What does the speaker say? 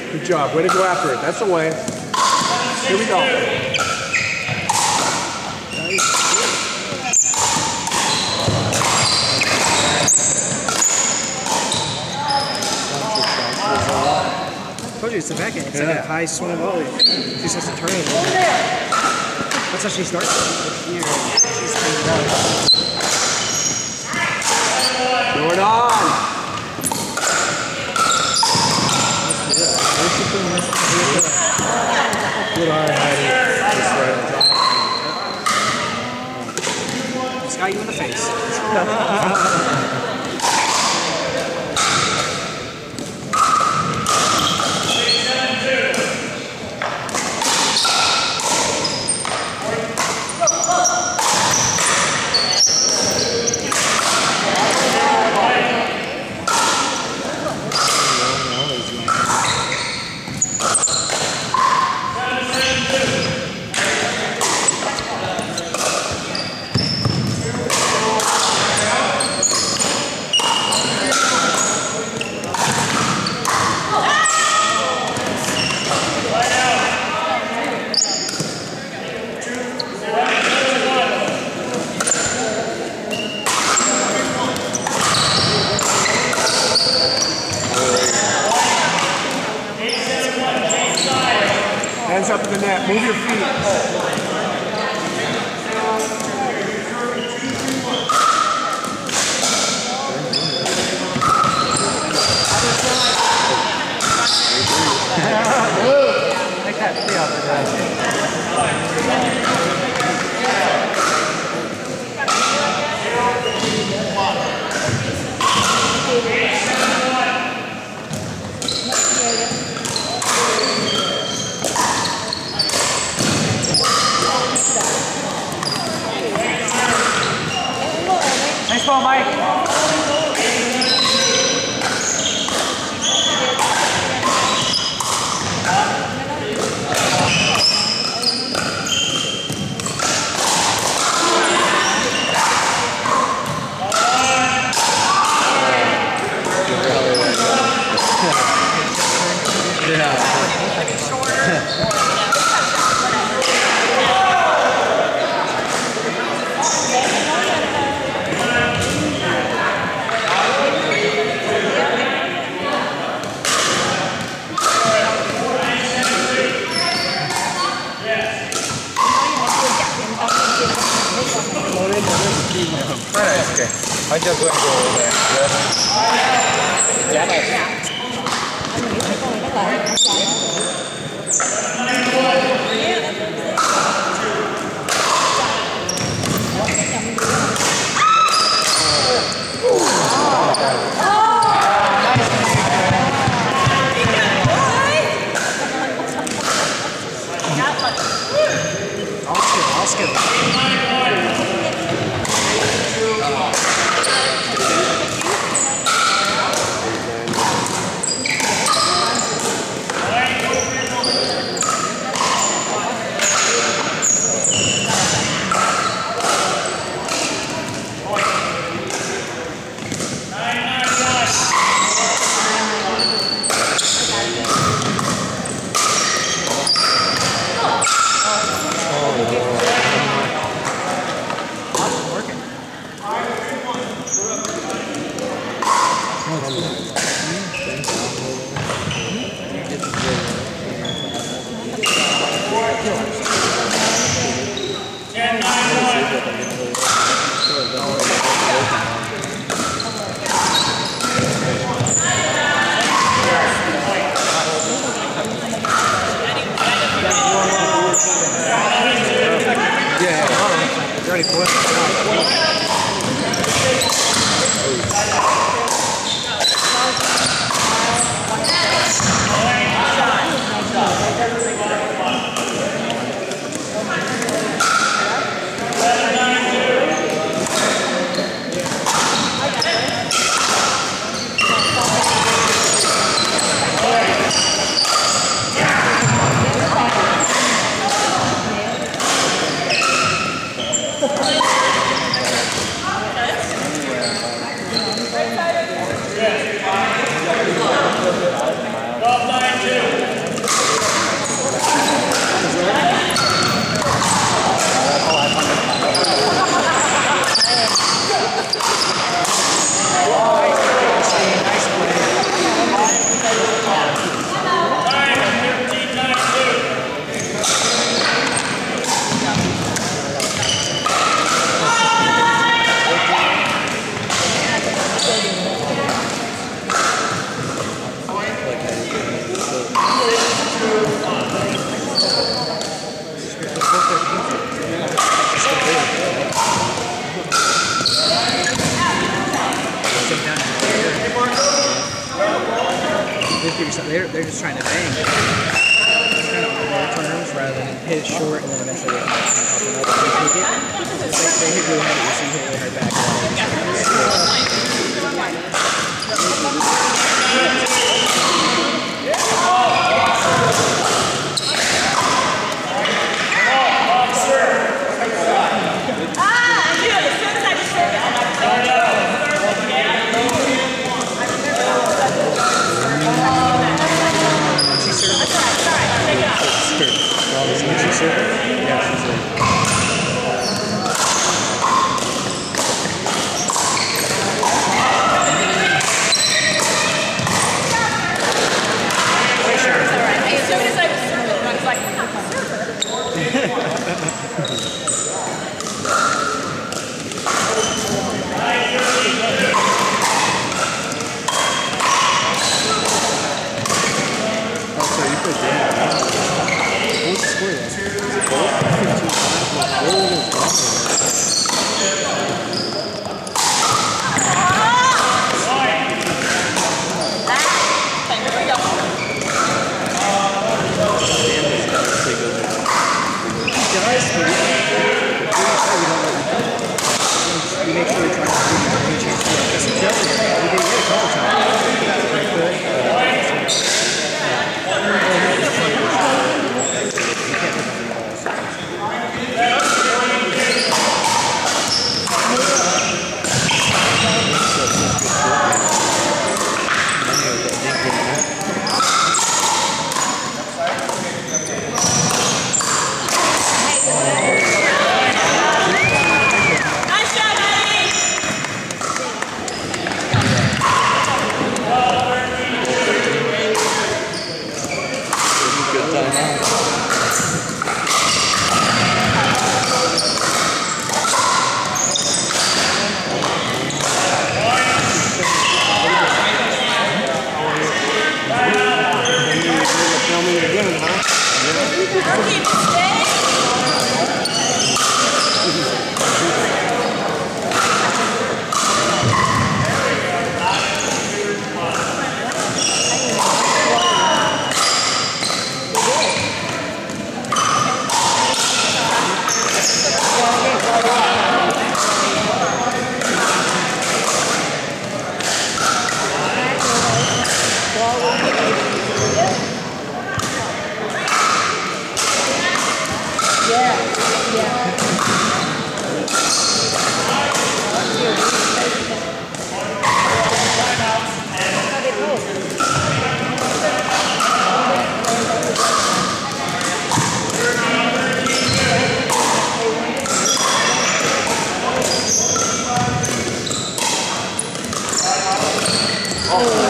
Good job. Way to go after it. That's the way. Here we go. I told you it's the back end. It's like a high swing volley. She just has to turn it. That's how she starts here. She's Throw it on. Good eye, Heidi. Just got you in the face. Hands up in the net. Move your feet. Take that free off the guy. Nice ball, Mike. Okay. I just went to go over there. I'll skip. Ready for it. Thank you. They're just trying to bang. It's kind of on their terms rather than hit it short and then eventually they pop another and take it. They hit really heavy, so you hit really hard back. Oh.